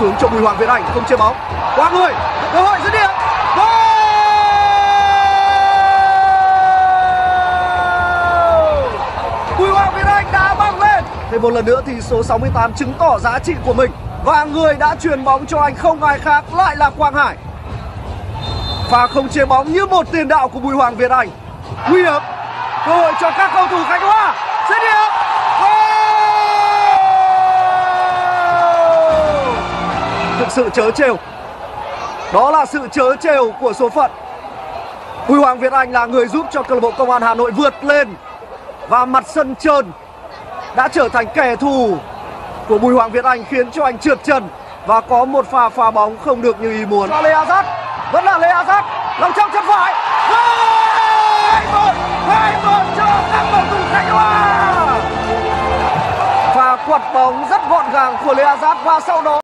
xuống cho Bùi Hoàng Việt Anh, không chia bóng. Qua người, cơ hội dứt điểm. Bùi Hoàng Việt Anh đã băng lên. Thêm một lần nữa thì số 68 chứng tỏ giá trị của mình. Và người đã chuyền bóng cho anh không ai khác lại là Quang Hải. Và không chia bóng như một tiền đạo của Bùi Hoàng Việt Anh. Nguy hiểm. Cơ hội cho các cầu thủ Khánh Hòa. Dứt điểm. Thực sự trớ trêu. Đó là sự trớ trêu của số phận. Bùi Hoàng Việt Anh là người giúp cho câu lạc bộ Công an Hà Nội vượt lên. Và mặt sân trơn đã trở thành kẻ thù của Bùi Hoàng Việt Anh, khiến cho anh trượt chân và có một pha phá bóng không được như ý muốn. Lê Azat, vẫn là Lê Azat, lòng trong chân phải. 2-1 cho các cầu thủ Khánh Hòa. Và quật bóng rất gọn gàng của Lê Azat và sau đó